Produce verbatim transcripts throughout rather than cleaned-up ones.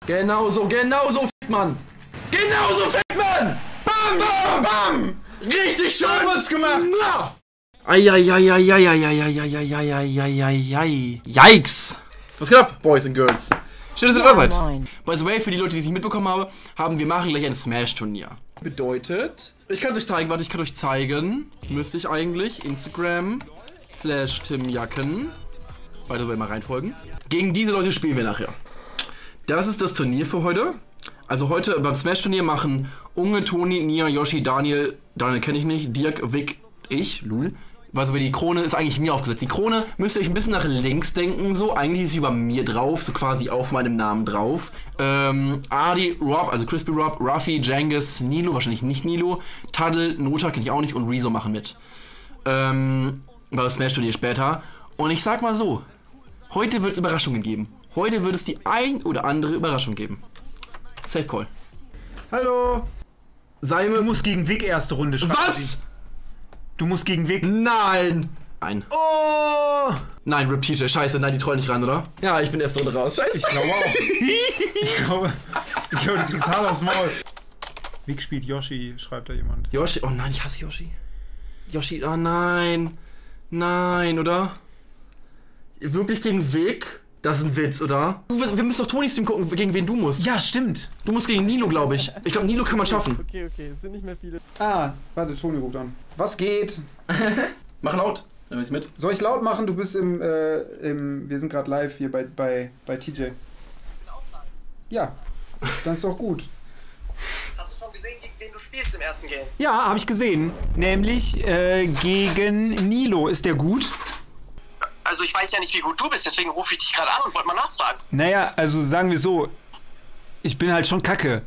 Genau so, genau so fickt man. Genau so fickt man. Bam, bam, bam. Richtig schön wird's gemacht. Eieieiei. Yikes. Was geht ab, Boys and Girls? Schön, dass ihr dabei seid. By the way, für die Leute, die es nicht mitbekommen haben, haben wir machen gleich ein Smash-Turnier. Bedeutet, ich kann es euch zeigen, warte, ich kann euch zeigen. Müsste ich eigentlich Instagram slash timjacken. By the way, mal reinfolgen. Gegen diese Leute spielen wir nachher. Das ist das Turnier für heute. Also heute beim Smash-Turnier machen Unge, Toni, Nia, Yoshi, Daniel, Daniel kenne ich nicht, Dirk, Vic, ich, Lul. Also die Krone ist eigentlich mir aufgesetzt. Die Krone müsst ihr euch ein bisschen nach links denken, so. Eigentlich ist sie über mir drauf, so quasi auf meinem Namen drauf. Ähm, Adi, Rob, also Crispy Rob, Ruffy, Jengis, Nilo, wahrscheinlich nicht Nilo, Tuddle, Nota kenne ich auch nicht und Rezo machen mit. Ähm, bei Smash-Turnier später. Und ich sag mal so, heute wird es Überraschungen geben. Heute wird es die ein oder andere Überraschung geben. Safe Call. Hallo. Seime. Du musst gegen Vic erste Runde schreiben. Was? Du musst gegen Vic. Nein. Nein. Oh. Nein, Rip T J. Scheiße, nein, die trollen nicht ran, oder? Ja, ich bin erste Runde raus. Scheiße. Ich glaube auch. ich glaube, ich glaube, du kriegst hart aufs Maul. Vic spielt Yoshi, schreibt da jemand. Yoshi? Oh nein, ich hasse Yoshi. Yoshi, oh nein. Nein, oder? Wirklich gegen Vic? Das ist ein Witz, oder? Du, wir müssen doch Tonis Team gucken, gegen wen du musst. Ja, stimmt. Du musst gegen Nilo, glaube ich. Ich glaube, Nilo kann man schaffen. Okay, okay, es sind nicht mehr viele. Ah, warte, Toni ruft an. Was geht? Mach laut, dann ich mit. Soll ich laut machen? Du bist im, äh, im wir sind gerade live hier bei, bei, bei T J. Ja, das ist doch gut. Hast du schon gesehen, gegen wen du spielst im ersten Game? Ja, habe ich gesehen. Nämlich äh, gegen Nilo. Ist der gut? Also ich weiß ja nicht, wie gut du bist, deswegen rufe ich dich gerade an und wollte mal nachfragen. Naja, also sagen wir so, ich bin halt schon kacke.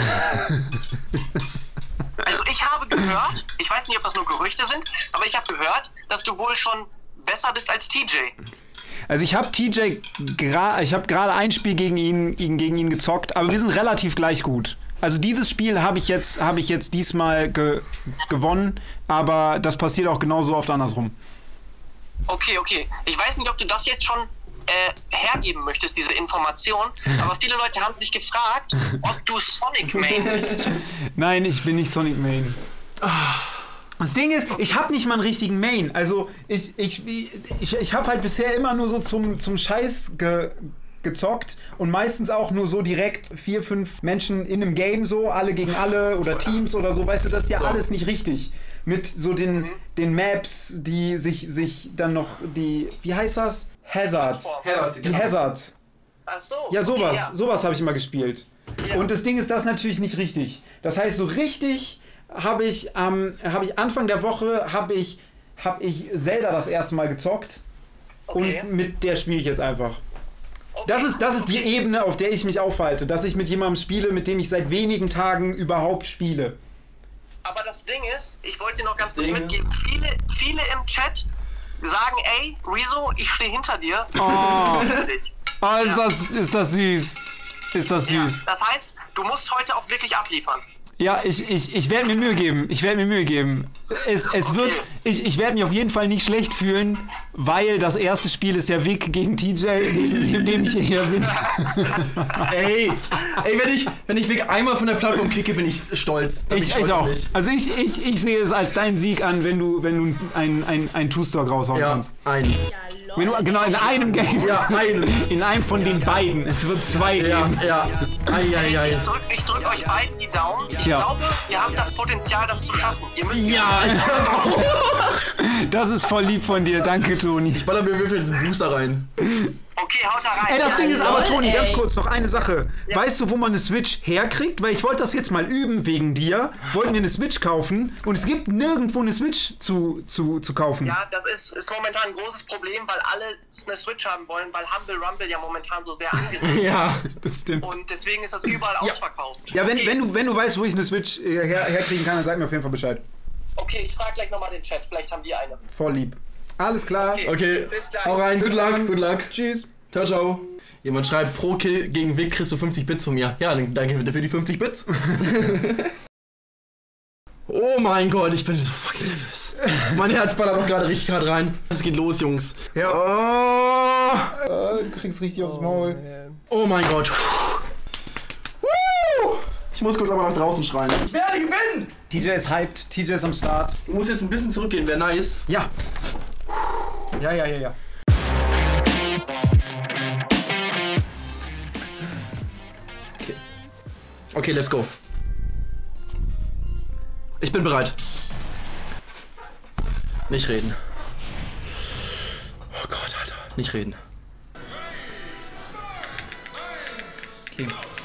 Also ich habe gehört, ich weiß nicht, ob das nur Gerüchte sind, aber ich habe gehört, dass du wohl schon besser bist als T J. Also ich habe T J, ich habe gerade ein Spiel gegen ihn, gegen ihn gezockt, aber wir sind relativ gleich gut. Also dieses Spiel habe ich jetzt, habe ich jetzt diesmal ge gewonnen, aber das passiert auch genauso oft andersrum. Okay, okay. Ich weiß nicht, ob du das jetzt schon äh, hergeben möchtest, diese Information, aber viele Leute haben sich gefragt, ob du Sonic Main bist. Nein, ich bin nicht Sonic Main. Das Ding ist, ich habe nicht mal einen richtigen Main. Also ich, ich, ich, ich habe halt bisher immer nur so zum, zum Scheiß ge gezockt und meistens auch nur so direkt vier, fünf Menschen in einem Game so, alle gegen alle oder Teams oder so, weißt du, das ist ja so. Alles nicht richtig. Mit so den, mhm. den Maps, die sich, sich dann noch die, wie heißt das? Hazards. Hazards die genau. Hazards. Ach so. Ja, sowas, okay, ja. sowas habe ich immer gespielt. Ja. Und das Ding ist, das ist natürlich nicht richtig. Das heißt, so richtig habe ich, ähm, habe ich Anfang der Woche, habe ich, habe ich Zelda das erste Mal gezockt. Okay. Und mit der spiele ich jetzt einfach. Okay. Das ist, das ist die Ebene, auf der ich mich aufhalte, dass ich mit jemandem spiele, mit dem ich seit wenigen Tagen überhaupt spiele. Aber das Ding ist, ich wollte dir noch ganz kurz mitgeben, viele, viele im Chat sagen, ey, Rezo, ich stehe hinter dir. Oh, oh ist, ja. das, ist das süß. Ist das süß. Ja, das heißt, du musst heute auch wirklich abliefern. Ja, ich, ich, ich werde mir Mühe geben. Ich werde mir Mühe geben. Es, es okay. wird, ich, ich werde mich auf jeden Fall nicht schlecht fühlen, weil das erste Spiel ist ja Vic gegen T J, neben dem ich hier bin. Ey, ey, wenn ich, wenn ich Vic einmal von der Plattform kicke, bin ich stolz. Bin ich ich, stolz ich auch. Nicht. Also ich, ich, ich sehe es als deinen Sieg an, wenn du, wenn du ein, ein, ein Two-Stock raushauen ja, kannst. Ein. Wenn du, genau, in einem Game. Ja, einen. In einem von den beiden. Es wird zwei ja, geben. Ja, ei, ei, ei. Ich drück, ich drück euch beiden die Daumen. Ich ja. glaube, ihr habt das Potenzial, das zu schaffen. Ihr müsst ja, ich glaube auch. Das ist voll lieb von dir. Danke, Toni. Ich baller mir Würfel diesen Booster rein. Okay, haut da rein. Ey, das ja, Ding ist aber, Toni, ey. ganz kurz noch eine Sache. Ja. Weißt du, wo man eine Switch herkriegt? Weil ich wollte das jetzt mal üben wegen dir. Wollten wir eine Switch kaufen und es gibt nirgendwo eine Switch zu, zu, zu kaufen. Ja, das ist, ist momentan ein großes Problem, weil alle eine Switch haben wollen, weil Humble Rumble ja momentan so sehr angesehen ist. Ja, das stimmt. Und deswegen ist das überall ja. ausverkauft. Ja, wenn, okay. wenn, du, wenn du weißt, wo ich eine Switch her, herkriegen kann, dann sag mir auf jeden Fall Bescheid. Okay, ich frage gleich nochmal den Chat, vielleicht haben die eine. Voll lieb. Alles klar. Okay, Okay, bis gleich. hau rein, good Bis luck, dann. good luck. Tschüss. Ciao, ciao. Jemand schreibt, pro Kill gegen Vic kriegst du fünfzig Bits von mir. Ja, dann danke bitte für die fünfzig Bits. Oh mein Gott, ich bin so fucking nervös. Mein Herz ballert auch gerade richtig hart rein. Es geht los, Jungs. Ja. Oh, Äh, du kriegst richtig aufs Maul. oh mein Gott. Ich muss kurz aber nach draußen schreien. Ich werde gewinnen! T J ist hyped, T J ist am Start. Ich muss jetzt ein bisschen zurückgehen, wäre nice. Ja. Ja, ja, ja, ja. Okay. Okay, let's go. Ich bin bereit. Nicht reden. Oh Gott, Alter. Nicht reden. Okay.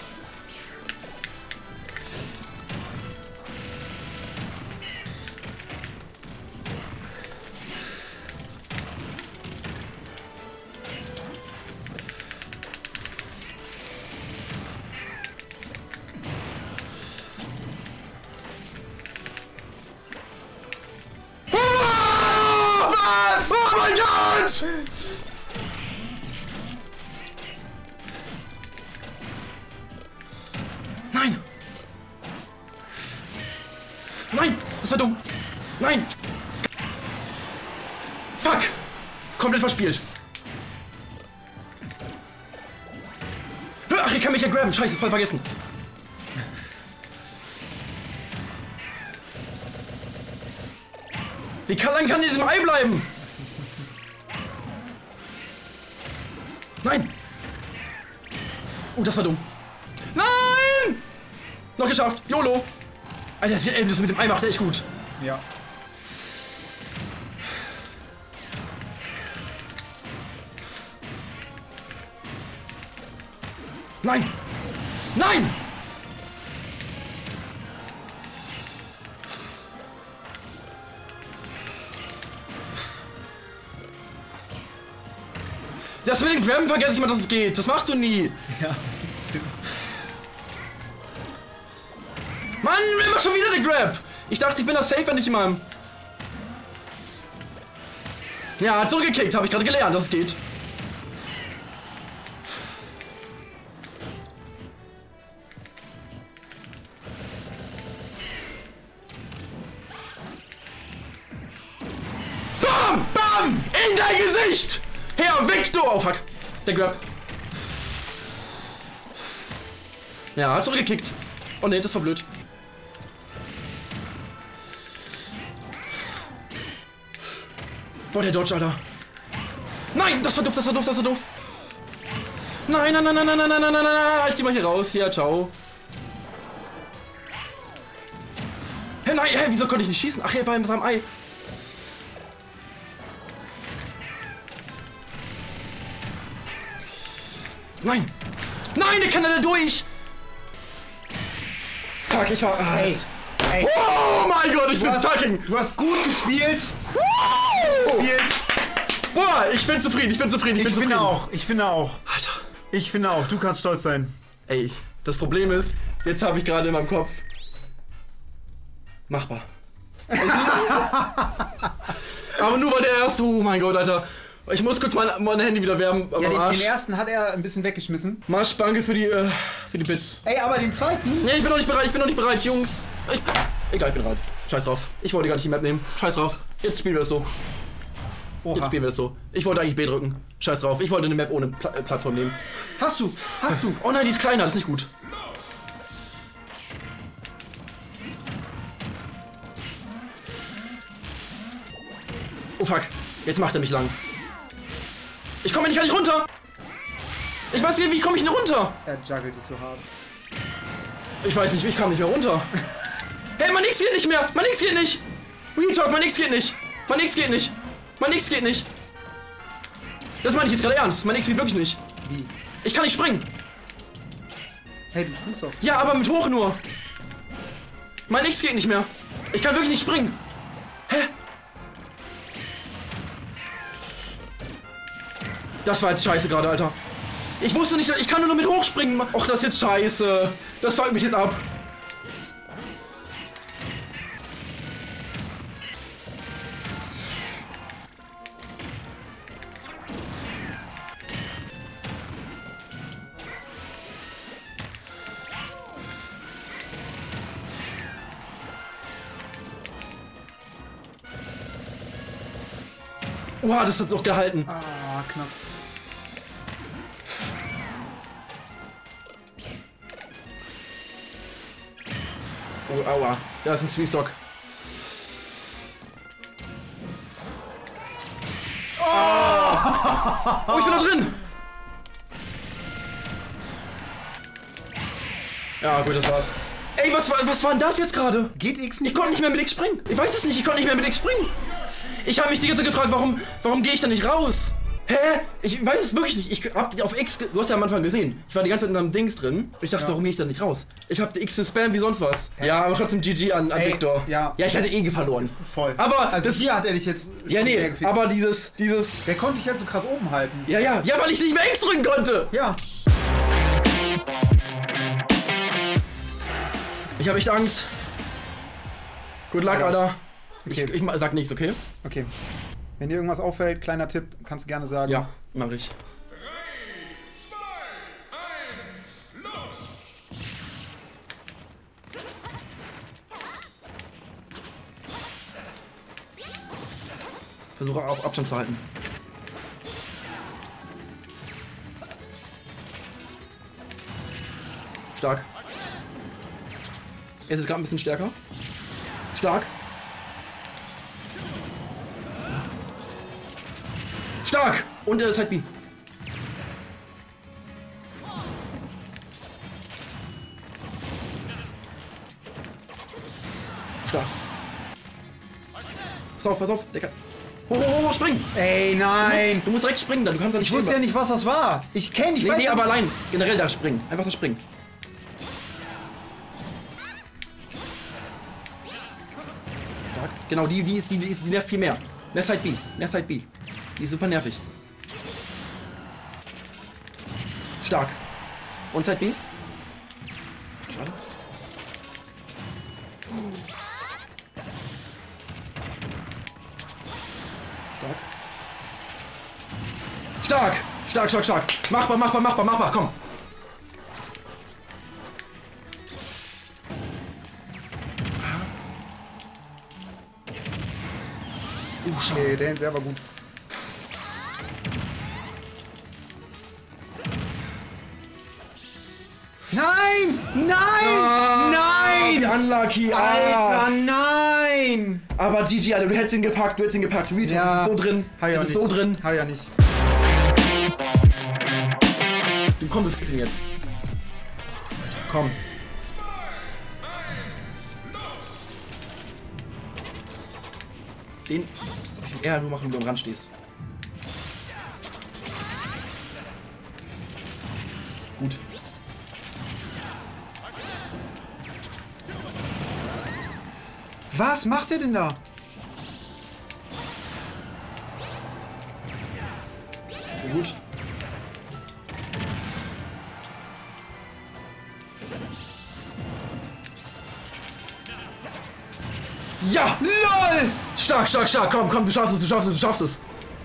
Oh mein Gott! Nein! Nein! Das war dumm! Nein! Fuck! Komplett verspielt! Ach, ich kann mich ja grabben! Scheiße, voll vergessen! Wie kann, lang kann in diesem Ei bleiben? Nein! Oh, das war dumm. Nein! Noch geschafft. YOLO. Alter, das, das mit dem Ei macht echt gut. Ja. Nein! Nein! Das mit den Grabben vergesse ich mal, dass es geht. Das machst du nie. Ja, das stimmt. Mann, immer schon wieder der Grab. Ich dachte, ich bin das safe, wenn ich in meinem... Ja, zurückgekickt. Habe ich gerade gelernt, dass es geht. Bam! Bam! In dein Gesicht! Herr Victor! Oh fuck. Der Grab. Ja, zurückgekickt. Oh ne, das war blöd. Boah, der Dodge, Alter. Nein, das war doof, das war doof, das war doof. Nein, nein, nein, nein, nein, nein, nein, nein, nein, nein. Ich geh mal hier raus. Hier, ciao. Hä, nein, hä, wieso konnte ich nicht schießen? Ach, er war in seinem Ei. Nein! Nein, der kann da durch! Fuck, ich war... Ah, Ey, ey. Oh mein Gott, ich Du bin hast, fucking... du hast gut gespielt. Oh. gespielt. Boah, ich bin zufrieden, ich bin zufrieden, ich, Ich bin zufrieden. finde auch, ich finde auch. Alter. Ich finde auch, du kannst stolz sein. Ey, das Problem ist, jetzt habe ich gerade in meinem Kopf... Machbar. Aber nur weil der erste... Oh mein Gott, Alter. Ich muss kurz mein, mein Handy wieder wärmen. Ja, den, Arsch. den ersten hat er ein bisschen weggeschmissen. Marsch, danke für die, äh, für die Bits. Ey, aber den zweiten? Nee, ich bin noch nicht bereit, ich bin noch nicht bereit, Jungs. Ich, egal, ich bin bereit. Scheiß drauf. Ich wollte gar nicht die Map nehmen. Scheiß drauf. Jetzt spielen wir das so. Jetzt Oha. spielen wir das so. Ich wollte eigentlich B drücken. Scheiß drauf. Ich wollte eine Map ohne Pla äh, Plattform nehmen. Hast du, hast du. Oh nein, die ist kleiner, das ist nicht gut. Oh fuck. Jetzt macht er mich lang. Ich komme nicht gar nicht runter. Ich weiß nicht, wie komme ich denn runter? Er juggelt so hart. Ich weiß nicht, ich kam nicht mehr runter. Hey, mein X geht nicht mehr. Mein X geht nicht. Real Talk, mein X geht nicht. Mein X geht nicht. Mein X geht nicht. Das meine ich jetzt gerade ernst. Mein X geht wirklich nicht. Wie? Ich kann nicht springen. Hey, du springst doch. Ja, aber mit hoch nur. Mein X geht nicht mehr. Ich kann wirklich nicht springen. Hä? Das war jetzt scheiße gerade, Alter. Ich wusste nicht, ich kann nur noch mit hochspringen. Och, das ist jetzt scheiße. Das fuckt mich jetzt ab. Wow, das hat doch gehalten. Ah, knapp. Oh, aua. Da ist ein Three-Stock. Oh! Oh, ich bin da drin! Ja, gut, das war's. Ey, was, was war denn das jetzt gerade? Geht X nicht? Ich konnte nicht mehr mit X springen. Ich weiß es nicht, ich konnte nicht mehr mit X springen. Ich habe mich die ganze Zeit gefragt, warum, warum gehe ich da nicht raus? Hä? Ich weiß es wirklich nicht. Ich hab auf X, du hast ja am Anfang gesehen. Ich war die ganze Zeit in einem Dings drin. Und ich dachte, ja. warum gehe ich da nicht raus? Ich habe die X gespammt wie sonst was. Hä? Ja, aber trotzdem G G an, an Ey, Victor. Ja. ja, ich hatte eh verloren. Voll. Aber also das, hier hat er dich jetzt. Ja, nee, aber dieses, dieses. Der konnte dich halt so krass oben halten. Ja, ja. Ja, weil ich nicht mehr X drücken konnte. Ja. Ich habe echt Angst. Good luck, ja. Alter. Okay. Ich, ich sag nichts, okay? Okay. Wenn dir irgendwas auffällt, kleiner Tipp, kannst du gerne sagen. Ja, mach ich. Versuche auf Abstand zu halten. Stark. Jetzt ist es gerade ein bisschen stärker. Stark. Stark! Und er ist halt B. Stark. Pass auf, pass auf, der kann. Oh, oh, oh, spring! Ey, nein! Du musst, du musst direkt springen, dann. Du kannst da nicht Ich wusste ja nicht, was das war. Ich kenne, ich nee, weiß nee, ja aber nicht. allein. Generell da springen. Einfach da springen. Stark. Genau, die, die, ist, die, die, ist, die nervt viel mehr. Mehr Side B. Mehr Side B. Die ist super nervig. Stark. Und Side B. Schade. Stark. Stark, stark, stark. Machbar, machbar, machbar, machbar, komm. Uh, schade. Nee, der, der war gut. Nein! Nein! Ah, Nein! Unlucky, Alter, ah. nein! Aber G G, Alter, du hättest ihn gepackt, du hättest ihn gepackt. Reed, Ja. das ist so drin. Hab ja Das ist nicht. so drin. Hab ja nicht. Du komm, wir fixen jetzt. Komm. Den eher nur machen, wenn du am Rand stehst. Gut. Was macht er denn da? Ja, gut. Ja! LOL! Stark, stark, stark. Komm, komm, du schaffst es, du schaffst es, du schaffst es.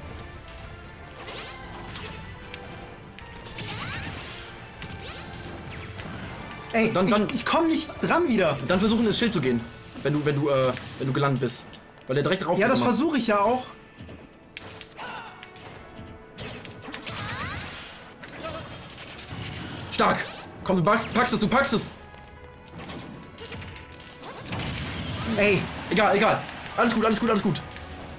Ey, Dann- dann- ich, ich komm nicht dran wieder. Dann versuchen ins Schild zu gehen, wenn du, wenn du, äh, wenn du gelandet bist. Weil der direkt drauf Ja, geht das immer. versuche ich ja auch. Stark! Komm, du packst, packst es, du packst es! Ey, Egal, egal. Alles gut, alles gut, alles gut.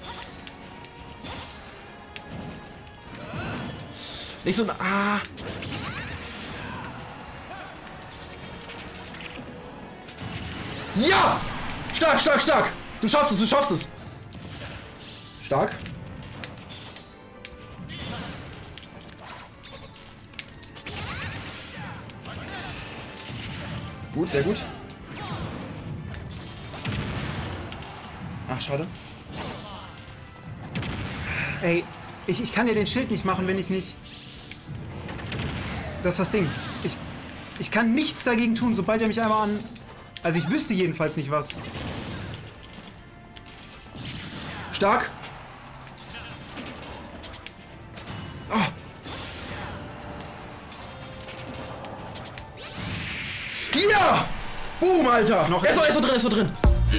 Nicht so. Ah. Ja! Stark, stark, stark! Du schaffst es, du schaffst es! Stark. Gut, sehr gut. Ach, schade. ey, ich, ich kann dir den Schild nicht machen, wenn ich nicht... Das ist das Ding. Ich, ich kann nichts dagegen tun, sobald er mich einmal an... Also ich wüsste jedenfalls nicht was. Stark. Ah. Ja! Boom, Alter! Noch er ist so, er ist so drin, er ist so drin.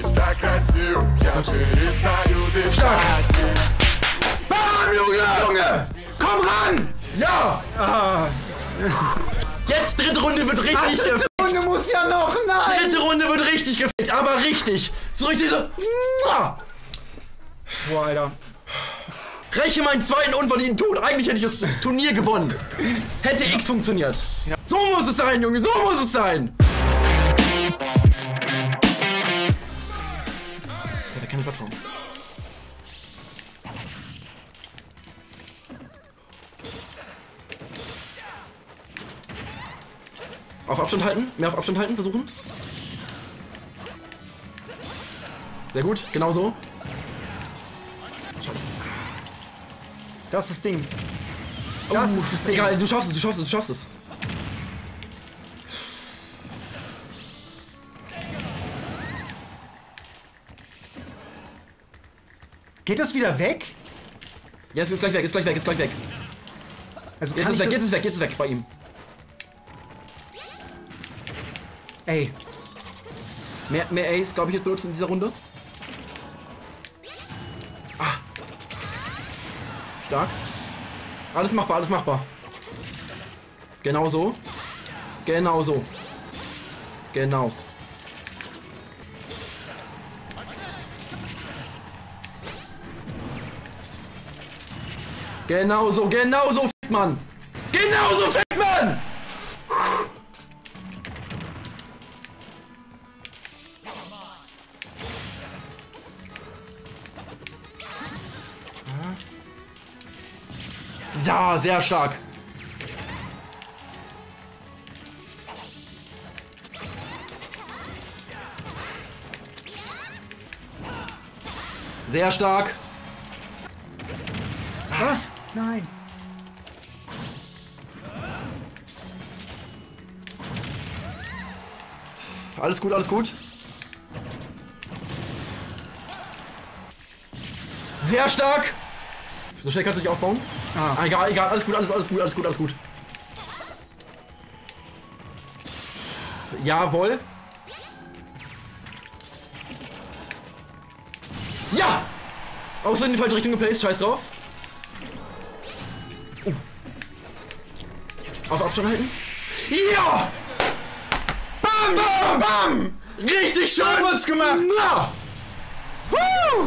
Stark! Bam, Junge! Junge! Komm ran! Ja! Ah, Jetzt dritte Runde wird richtig dritte gefickt. Runde Runde muss ja noch, nein! Dritte Runde wird richtig gefickt, aber richtig. So richtig so. Boah, Alter. Räche meinen zweiten unverdienten Tod. Eigentlich hätte ich das Turnier gewonnen. Hätte X funktioniert. So muss es sein, Junge, so muss es sein. Ja, keine Plattform. Auf Abstand halten, mehr auf Abstand halten, versuchen. Sehr gut, genau so. Das ist das Ding. Das oh, ist das Ding. Egal, du schaffst es, du schaffst es, du schaffst es. Geht das wieder weg? Ja, es ist gleich weg, ist gleich weg, ist gleich weg. Also Jetzt ist weg, jetzt ist weg, jetzt ist weg bei ihm. Ey. Mehr, mehr Ace, glaube ich, jetzt benutzt in dieser Runde. Ah. Stark. Alles machbar, alles machbar. Genau so. Genau so. Genau. Genau so, genau so, fickt man. Genau so, fickt man. Ja, sehr stark. Sehr stark. Was? Nein. Alles gut, alles gut. Sehr stark. So schnell kannst du dich aufbauen. Ah. ah, egal, egal, alles gut, alles, alles gut, alles gut, alles gut. Jawohl. Ja! Außer in die falsche Richtung geplaced, scheiß drauf. Uh. Auf Abstand halten. Ja! Bam, bam, bam! Richtig schön wird's gemacht! Ja! Woo!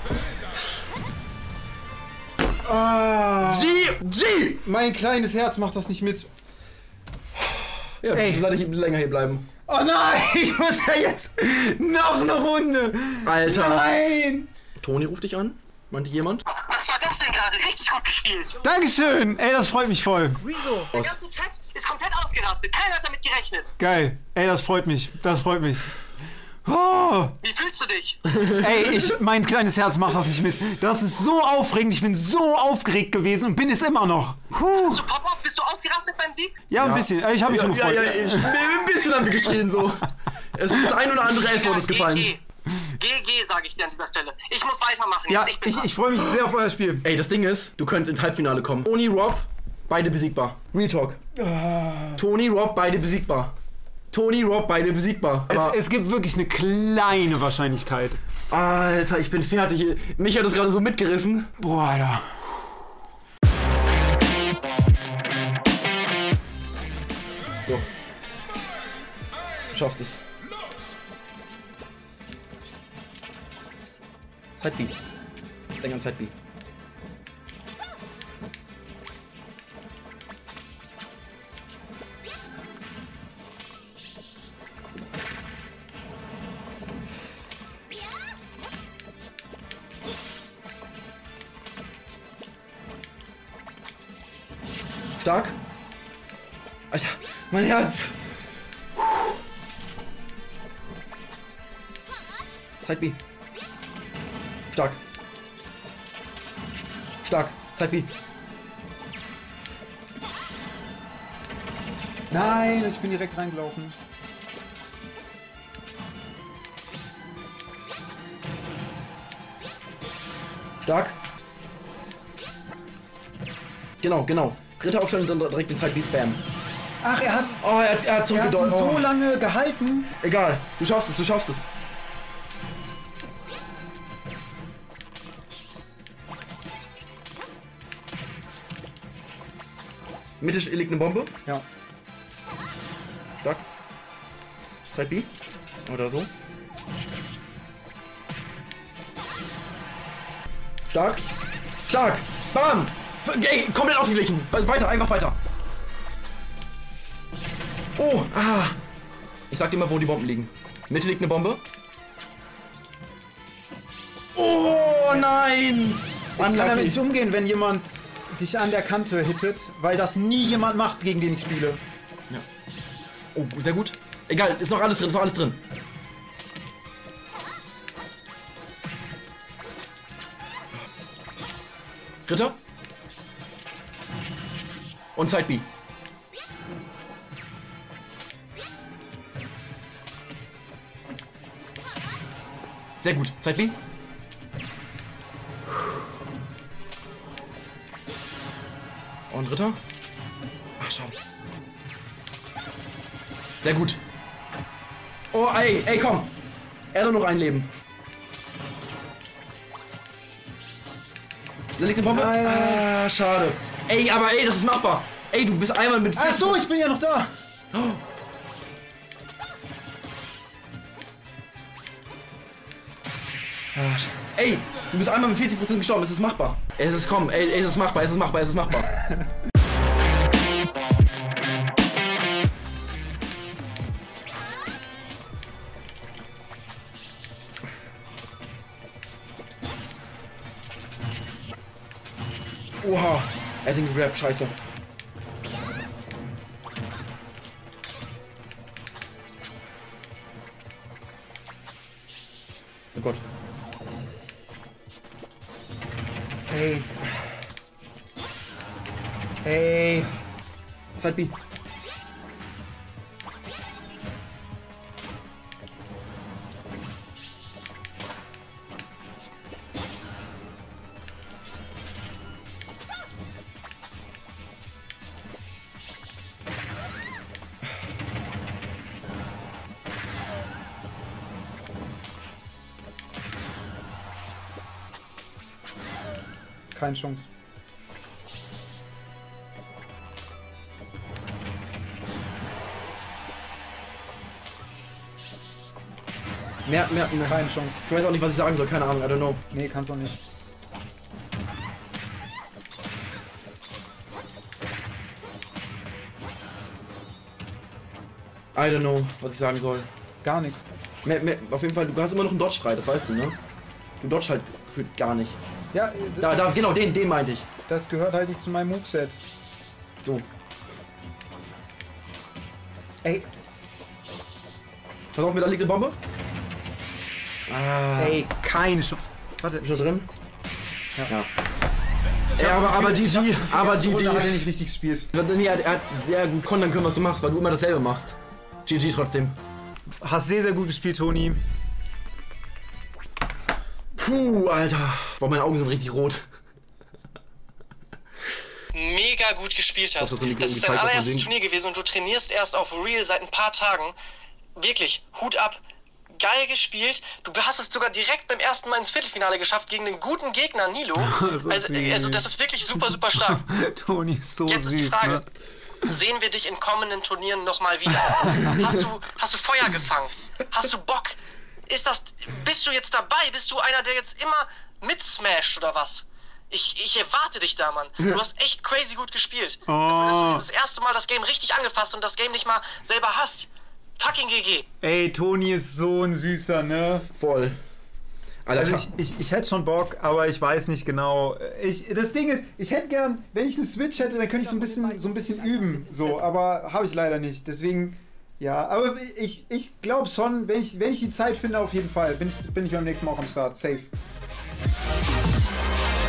Ah, G, G! mein kleines Herz macht das nicht mit. Ja, Ey. so werde ich länger hier bleiben. Oh nein, ich muss ja jetzt noch eine Runde. Alter. Nein. Toni ruft dich an? Meinte jemand? Was war das denn gerade? Richtig gut gespielt. Dankeschön. Ey, das freut mich voll. Der ganze Chat ist komplett ausgerastet. Keiner hat damit gerechnet. Geil. Ey, das freut mich. Das freut mich. Oh. Wie fühlst du dich? Ey, ich, mein kleines Herz macht das nicht mit. Das ist so aufregend. Ich bin so aufgeregt gewesen und bin es immer noch. Huh. Hast du Pop-Off? Bist du ausgerastet beim Sieg? Ja, ein Ja. bisschen. Ich habe mich Ja, schon ja, gefreut. ja, ich, ein bisschen haben wir geschrien so. Es ist das ein oder andere Elf wurde es gefallen. G G, sage ich dir an dieser Stelle. Ich muss weitermachen. Ja, Jetzt, ich bin ich, dran. ich freue mich sehr auf euer Spiel. Ey, das Ding ist, du könntest ins Halbfinale kommen. Toni, Rob, beide besiegbar. Real Talk. Toni, Rob, beide besiegbar. Toni, Rob, beide besiegbar. Es, Aber, es gibt wirklich eine kleine Wahrscheinlichkeit. Alter, ich bin fertig. Mich hat das gerade so mitgerissen. Boah, Alter. So. Du schaffst es. Side B. Denk an Side B. Stark. Alter, mein Herz. Side B. Stark. Stark. Side B. Nein, ich bin direkt reingelaufen. Stark. Genau, genau. Dritter Aufstand und dann direkt den Side B spam. Ach, er hat, Oh, er hat, er hat er hat ihn zurückgedeutet. so Oh. lange gehalten. Egal. Du schaffst es, du schaffst es. Mitte liegt eine Bombe. Ja. Stark. Side B. Oder so. Stark. Stark. Bam. Ey, komplett ausgeglichen. Weiter, einfach weiter. Oh, ah. Ich sag dir mal, wo die Bomben liegen. Mitte liegt eine Bombe. Oh nein! Ich kann damit nicht umgehen, wenn jemand dich an der Kante hittet, weil das nie jemand macht, gegen den ich spiele. Ja. Oh, sehr gut. Egal, ist noch alles drin, ist noch alles drin. Ritter. Und Side B. Sehr gut. Side B. Und Ritter. Ach, schau. Sehr gut. Oh, ey, ey, komm. Er hat noch ein Leben. Da liegt eine Bombe. Nein, nein, nein. Ah, schade. Ey, aber ey, das ist machbar. Ey, du bist einmal mit... Ach so, ich bin ja noch da. Oh. Ah, ey, du bist einmal mit vierzig Prozent gestorben. Es ist machbar. Es ist, komm, ey, es ist machbar, es ist machbar, es ist machbar. Oha, er hat ihn gegrabt, scheiße. Oh Gott. Hey. Hey. Side B. Keine Chance. Mehr, mehr, mehr. Keine Chance. Ich weiß auch nicht, was ich sagen soll, keine Ahnung, I don't know. Nee, kannst du auch nicht. I don't know, was ich sagen soll. Gar nichts. Mehr, mehr, auf jeden Fall, du hast immer noch einen Dodge frei, das weißt du, ne? Du dodge halt gefühlt gar nicht. Ja, Da, da, genau, den, den meinte ich. das gehört halt nicht zu meinem Moveset. So. Ey, Pass auf, mit da liegt eine Bombe. Ah, ey, keine Chance. Warte. ist er drin? Ja. Ja. Ja, aber, aber G G, aber G G. Runde hat er nicht richtig gespielt. Nee, er, hat, er hat sehr gut kontern können, was du machst, weil du immer dasselbe machst. G G trotzdem. Hast sehr, sehr gut gespielt, Toni. Puh, Alter. Boah, meine Augen sind richtig rot. Mega gut gespielt hast. Das, das ist dein allererstes Turnier gewesen und du trainierst erst auf Real seit ein paar Tagen. Wirklich, Hut ab. Geil gespielt. Du hast es sogar direkt beim ersten Mal ins Viertelfinale geschafft gegen einen guten Gegner, Nilo. So also, also das ist wirklich super, super stark. Toni ist so Jetzt süß, ist die Frage, ne? sehen wir dich in kommenden Turnieren nochmal wieder? Hast du, hast du Feuer gefangen? Hast du Bock? Ist das, bist du jetzt dabei? Bist du einer, der jetzt immer mit smasht oder was? Ich, ich erwarte dich da, Mann. Du hast echt crazy gut gespielt. Oh. Du hast das erste Mal das Game richtig angefasst und das Game nicht mal selber hast. Fucking G G. Ey, Toni ist so ein Süßer, ne? Voll. Alter, Also ich, ich, ich hätte schon Bock, aber ich weiß nicht genau. Ich, das Ding ist, ich hätte gern, wenn ich eine Switch hätte, dann könnte ich so ein bisschen, so ein bisschen üben. So, aber habe ich leider nicht. Deswegen, ja, aber ich, ich glaube schon, wenn ich, wenn ich die Zeit finde, auf jeden Fall, bin ich, bin ich beim nächsten Mal auch am Start. Safe.